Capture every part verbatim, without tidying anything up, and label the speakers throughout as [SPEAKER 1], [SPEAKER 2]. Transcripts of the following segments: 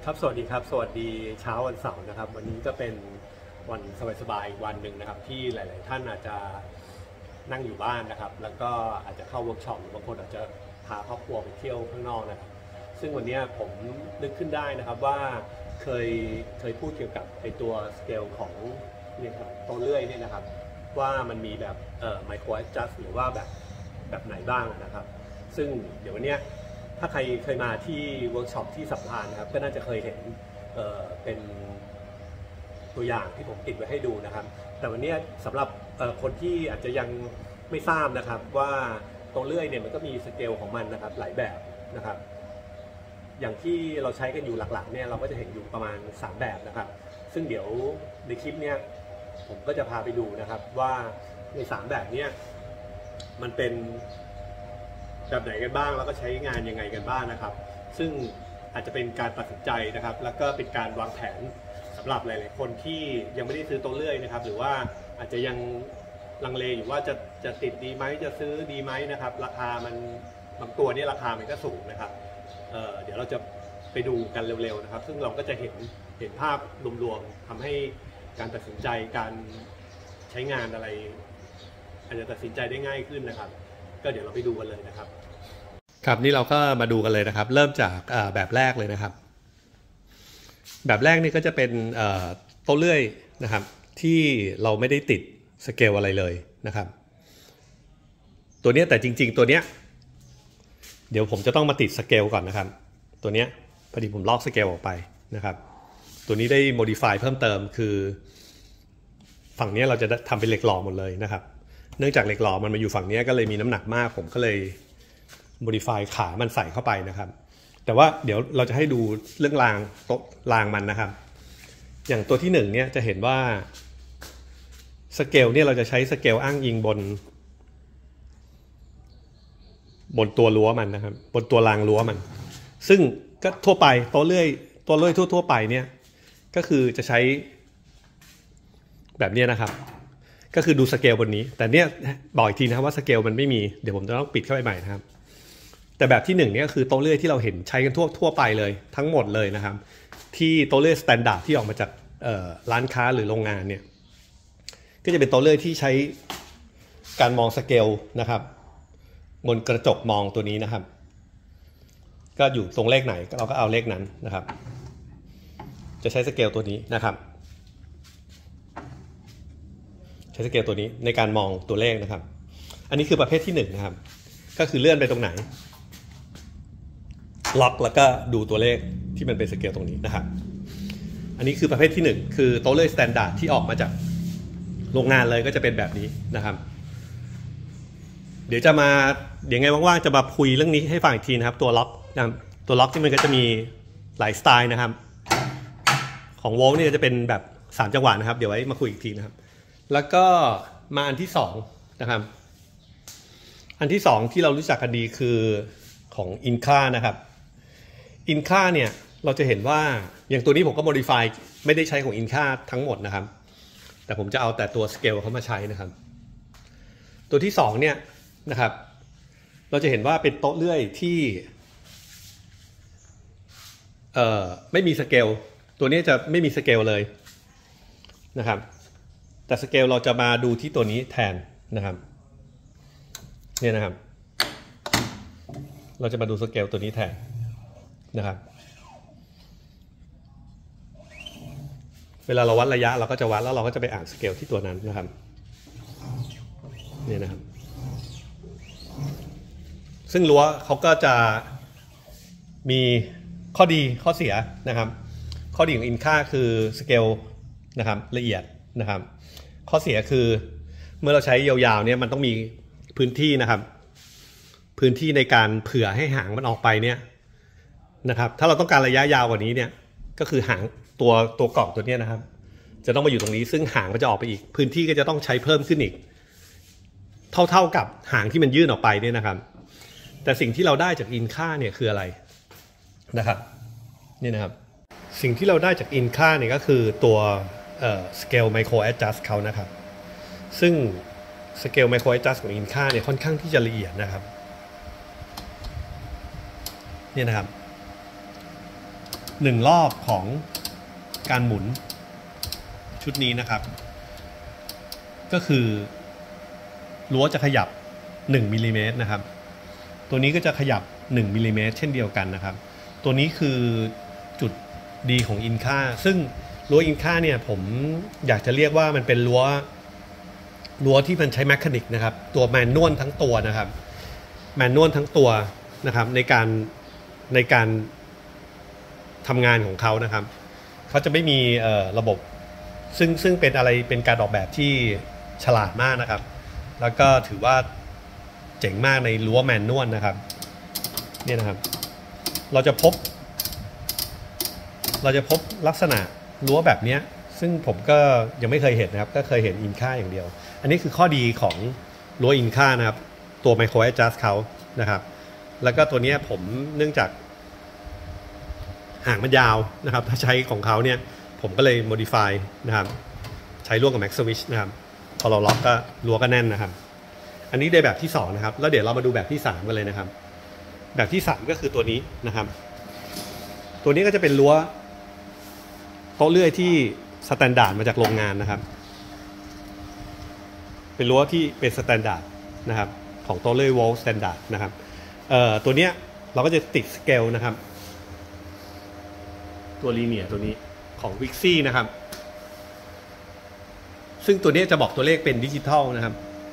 [SPEAKER 1] ครับสวัสดีครับสวัสดีเช้าวันเสาร์นะครับวันนี้ก็เป็นวันสบายๆวันหนึ่งนะครับที่หลายๆท่านอาจจะนั่งอยู่บ้านนะครับแล้วก็อาจจะเข้าเวิร์กช็อปหรือบางคนอาจจะพาครอบครัวไปเที่ยวข้างนอกนะครับซึ่งวันนี้ผมนึกขึ้นได้นะครับว่าเคยเคยพูดเกี่ยวกับไอตัวสเกลของเนี่ยครับตัวเลื่อยเนี่ยนะครับว่ามันมีแบบเอ่อไมโครแอดจัสหรือว่าแบบแบบไหนบ้างนะครับซึ่งเดี๋ยววันนี้ถ้าใครเคยมาที่เวิร์กช็อปที่สัมพันธ์นะครับก็น่าจะเคยเห็น เอ่อเป็นตัวอย่างที่ผมติดไว้ให้ดูนะครับแต่วันนี้สำหรับคนที่อาจจะยังไม่ทราบนะครับว่าตัวเลื่อยเนี่ยมันก็มีสเกลของมันนะครับหลายแบบนะครับอย่างที่เราใช้กันอยู่หลักๆเนี่ยเราก็จะเห็นอยู่ประมาณสามแบบนะครับซึ่งเดี๋ยวในคลิปเนี้ยผมก็จะพาไปดูนะครับว่าในสามแบบเนี้ยมันเป็นแบบไหนกันบ้างแล้วก็ใช้งานยังไงกันบ้างนะครับซึ่งอาจจะเป็นการตัดสินใจนะครับแล้วก็เป็นการวางแผนสำหรับหลายๆคนที่ยังไม่ได้ซื้อตัวเลื่อยนะครับหรือว่าอาจจะยังลังเลอยู่ว่าจะจะติดดีไหมจะซื้อดีไหมนะครับราคามันบางตัวนี่ราคามันก็สูงนะครับ เอ่อ เดี๋ยวเราจะไปดูกันเร็วๆนะครับซึ่งเราก็จะเห็นเห็นภาพรวมๆทำให้การตัดสินใจการใช้งานอะไรอาจจะตัดสินใจได้ง่ายขึ้นนะครับก็เดี๋ยวเราไปดูกันเลยนะครับครับนี่เราก็มาดูกันเลยนะครับเริ่มจากแบบแรกเลยนะครับแบบแรกนี่ก็จะเป็นโต๊ะเลื่อยนะครับที่เราไม่ได้ติดสเกลอะไรเลยนะครับตัวนี้แต่จริงๆตัวเนี้ยเดี๋ยวผมจะต้องมาติดสเกลก่อนนะครับตัวเนี้ยพอดีผมลอกสเกลออกไปนะครับตัวนี้ได้ modify เพิ่มเติมคือฝั่งนี้เราจะทำเป็นเหล็กหล่อหมดเลยนะครับเนื่องจากเหล็กหล่อมันมาอยู่ฝั่งนี้ก็เลยมีน้ำหนักมากผมก็เลย modify ขามันใส่เข้าไปนะครับแต่ว่าเดี๋ยวเราจะให้ดูเรื่องรางโต๊ะรางมันนะครับอย่างตัวที่หนึ่งเนี่ยจะเห็นว่าสเกลเนี่ยเราจะใช้สเกลอ้างอิงบนบนตัวรั้วมันนะครับบนตัวรางรั้วมันซึ่งก็ทั่วไปโต๊ะเลื่อยตัวเลื่อยทั่วๆไปเนี่ยก็คือจะใช้แบบนี้นะครับก็คือดูสเกลบนนี้แต่เนี่ยบอกอีกทีนะครับว่าสเกลมันไม่มีเดี๋ยวผมจะต้องปิดเข้าไปใหม่นะครับแต่แบบที่หนึ่งเนี่ยคือโต๊ะเลื่อยที่เราเห็นใช้กันทั่วทั่วไปเลยทั้งหมดเลยนะครับที่โต๊ะเลื่อยสแตนดาร์ดที่ออกมาจากร้านค้าหรือโรงงานเนี่ยก็จะเป็นโต๊ะเลื่อยที่ใช้การมองสเกลนะครับบนกระจกมองตัวนี้นะครับก็อยู่ตรงเลขไหนเราก็เอาเลขนั้นนะครับจะใช้สเกลตัวนี้นะครับใช้สเกลตัวนี้ในการมองตัวเลขนะครับอันนี้คือประเภทที่หนึ่งนะครับก็คือเลื่อนไปตรงไหนล็อกแล้วก็ดูตัวเลขที่มันเป็นสเกลตรงนี้นะครับอันนี้คือประเภทที่หนึ่งคือโต๊ะเลื่อยสแตนดาร์ดที่ออกมาจากโรงงานเลยก็จะเป็นแบบนี้นะครับเดี๋ยวจะมาเดี๋ยวไงว่างๆจะมาคุยเรื่องนี้ให้ฟังอีกทีนะครับตัวล็อกนะตัวล็อกที่มันก็จะมีหลายสไตล์นะครับของโวลต์นี่จะเป็นแบบสามจังหวะนะครับเดี๋ยวไว้มาคุยอีกทีนะครับแล้วก็มาอันที่สองนะครับอันที่สองที่เรารู้จักกันดีคือของอินคานะครับอินคาเนี่ยเราจะเห็นว่าอย่างตัวนี้ผมก็ modify ไม่ได้ใช้ของอินคาทั้งหมดนะครับแต่ผมจะเอาแต่ตัวสเกลเขามาใช้นะครับตัวที่สองเนี่ยนะครับเราจะเห็นว่าเป็นโต๊ะเลื่อยที่เอ่อไม่มีสเกลตัวนี้จะไม่มีสเกลเลยนะครับแต่สเกลเราจะมาดูที่ตัวนี้แทนนะครับเนี่ยนะครับเราจะมาดูสเกลตัวนี้แทนนะครับเวลาเราวัดระยะเราก็จะวัดแล้วเราก็จะไปอ่านสเกลที่ตัวนั้นนะครับเนี่ยนะครับซึ่งรั้วเขาก็จะมีข้อดีข้อเสียนะครับข้อดีของอินค่าคือสเกลนะครับละเอียดนะครับข้อเสียคือเมื่อเราใช้ยาวๆเนี่ยมันต้องมีพื้นที่นะครับพื้นที่ในการเผื่อให้หางมันออกไปเนี่ยนะครับถ้าเราต้องการระยะยาวกว่านี้เนี่ยก็คือหางตัวตัวกล่องตัวนี้นะครับจะต้องมาอยู่ตรงนี้ซึ่งหางมันจะออกไปอีกพื้นที่ก็จะต้องใช้เพิ่มขึ้นอีกเท่าๆกับหางที่มันยื่นออกไปเนี่ยนะครับแต่สิ่งที่เราได้จากอินค่าเนี่ยคืออะไรนะครับนี่นะครับสิ่งที่เราได้จากอินค่าเนี่ยก็คือตัวเอ่อ scale micro adjust เขานะครับซึ่ง scale micro adjust ของอินค่าเนี่ยค่อนข้างที่จะละเอียดนะครับนี่นะครับหนึ่งรอบของการหมุนชุดนี้นะครับก็คือรั้วจะขยับหนึ่งมิลลิเมตรนะครับตัวนี้ก็จะขยับหนึ่งมิลลิเมตรเช่นเดียวกันนะครับตัวนี้คือจุดดีของอินค่าซึ่งรั้วอินค่าเนี่ยผมอยากจะเรียกว่ามันเป็นรั้วรั้วที่มันใช้แมคานิกนะครับตัวแมนนวลทั้งตัวนะครับแมนนวลทั้งตัวนะครับในการในการทำงานของเขานะครับเขาจะไม่มีระบบซึ่งซึ่งเป็นอะไรเป็นการออกแบบที่ฉลาดมากนะครับแล้วก็ถือว่าเจ๋งมากในรั้วแมนนวลนะครับเนี่ยนะครับเราจะพบเราจะพบลักษณะรั้วแบบนี้ซึ่งผมก็ยังไม่เคยเห็นนะครับก็เคยเห็นอินค่าอย่างเดียวอันนี้คือข้อดีของรั้วอินค่านะครับตัวไมโครแอดจัสเขานะครับแล้วก็ตัวนี้ผมเนื่องจากหางมันยาวนะครับถ้าใช้ของเขาเนี่ยผมก็เลย modify นะครับใช้ร่วมกับ Max Switch นะครับพอเราล็อกก็รั้วก็แน่นนะครับอันนี้ในแบบที่สองนะครับแล้วเดี๋ยวเรามาดูแบบที่สามกันเลยนะครับแบบที่สามก็คือตัวนี้นะครับตัวนี้ก็จะเป็นรั้วโต๊ะเลื่อยที่สแตนดาร์ดมาจากโรงงานนะครับเป็นรั้วที่เป็นสแตนดาร์ดนะครับของโต๊ะเลื่อย Wall Standard นะครับเอ่อตัวเนี้ยเราก็จะติดสเกลนะครับตัวลีเนียร์ตัวนี้ของ Wixie นะครับซึ่งตัวนี้จะบอกตัวเลขเป็นดิจิทัลนะครับ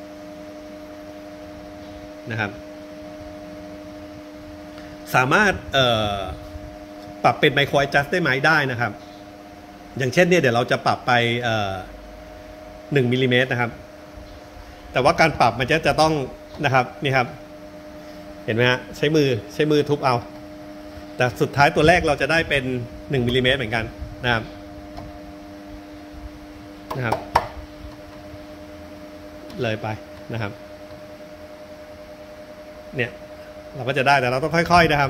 [SPEAKER 1] นะครับสามารถปรับเป็นไมโครแอดจัสได้ไหมได้นะครับอย่างเช่นเนี่ยเดี๋ยวเราจะปรับไปหนึ่งมิลลิเมตรนะครับแต่ว่าการปรับมันจะจะต้องนะครับนี่ครับเห็นไหมฮะใช้มือใช้มือทุบเอาแต่สุดท้ายตัวแรกเราจะได้เป็นหนึ่งมิลลิเมตรเหมือนกันนะครับนะครับเลยไปนะครับเนี่ยเราก็จะได้แต่เราต้องค่อยๆนะครับ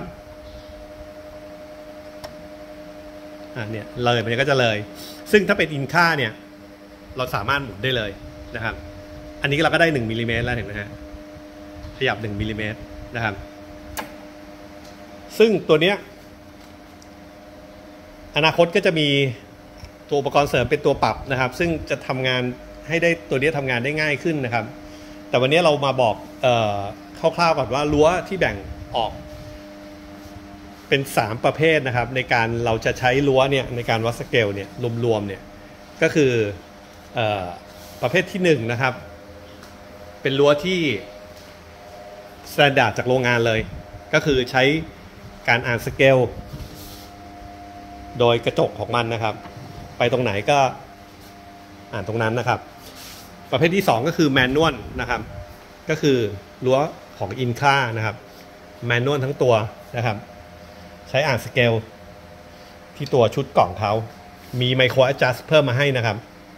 [SPEAKER 1] อ่ะเนี่ยเลยมันก็จะเลยซึ่งถ้าเป็นอินค่าเนี่ยเราสามารถหมุนได้เลยนะครับอันนี้เราก็ได้หนึ่งมิลลิเมตรแล้วเห็นไหมฮะขยับหนึ่งมิลลิเมตรนะครับซึ่งตัวเนี้ยอนาคตก็จะมีตัวอุปกรณ์เสริมเป็นตัวปรับนะครับซึ่งจะทำงานให้ได้ตัวนี้ทำงานได้ง่ายขึ้นนะครับแต่วันนี้เรามาบอกเอ่อคร่าวๆก่อนว่ารั้วที่แบ่งออกเป็นสามประเภทนะครับในการเราจะใช้รั้วเนี่ยในการวัดสเกลเนี่ยรวมๆเนี่ยก็คือเอ่อประเภทที่หนึ่งนะครับเป็นรั้วที่สแตนดาร์ดจากโรงงานเลยก็คือใช้การอ่านสเกลโดยกระจกของมันนะครับไปตรงไหนก็อ่านตรงนั้นนะครับประเภทที่สองก็คือแมนนวลนะครับก็คือรั้วของอินค่านะครับแมนนวลทั้งตัวนะครับใช้อ่านสเกลที่ตัวชุดกล่องเขามีไมโครแอดจัสเพิ่มมาให้นะครับ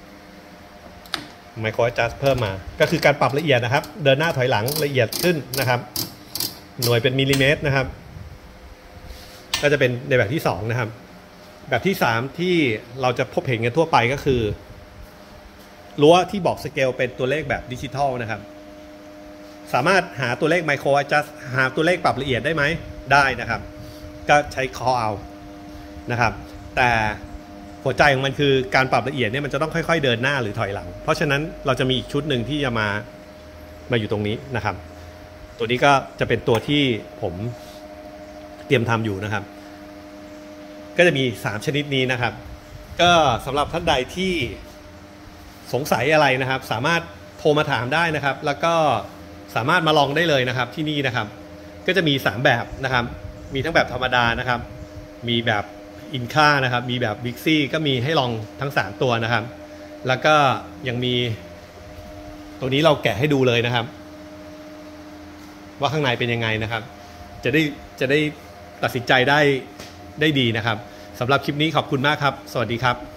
[SPEAKER 1] ไมโครแอดจัสเพิ่มมาก็คือการปรับละเอียดนะครับเดินหน้าถอยหลังละเอียดขึ้นนะครับหน่วยเป็นมิลลิเมตรนะครับก็จะเป็นในแบบที่สองนะครับแบบที่สามที่เราจะพบเห็นกันทั่วไปก็คือรั้วที่บอกสเกลเป็นตัวเลขแบบดิจิทัลนะครับสามารถหาตัวเลขไมโครแอดจัสหาตัวเลขปรับละเอียดได้ไหมได้นะครับก็ใช้ call out นะครับแต่หัวใจของมันคือการปรับละเอียดเนี่ยมันจะต้องค่อยๆเดินหน้าหรือถอยหลังเพราะฉะนั้นเราจะมีอีกชุดหนึ่งที่จะมามาอยู่ตรงนี้นะครับตัวนี้ก็จะเป็นตัวที่ผมเตรียมทำอยู่นะครับก็จะมีสามชนิดนี้นะครับก็สำหรับท่านใดที่สงสัยอะไรนะครับสามารถโทรมาถามได้นะครับแล้วก็สามารถมาลองได้เลยนะครับที่นี่นะครับก็จะมีสามแบบนะครับมีทั้งแบบธรรมดานะครับมีแบบอินค่านะครับมีแบบวิกซี่ก็มีให้ลองทั้งสามตัวนะครับแล้วก็ยังมีตัวนี้เราแกะให้ดูเลยนะครับว่าข้างในเป็นยังไงนะครับจะได้จะได้ตัดสินใจได้ได้ดีนะครับสำหรับคลิปนี้ขอบคุณมากครับสวัสดีครับ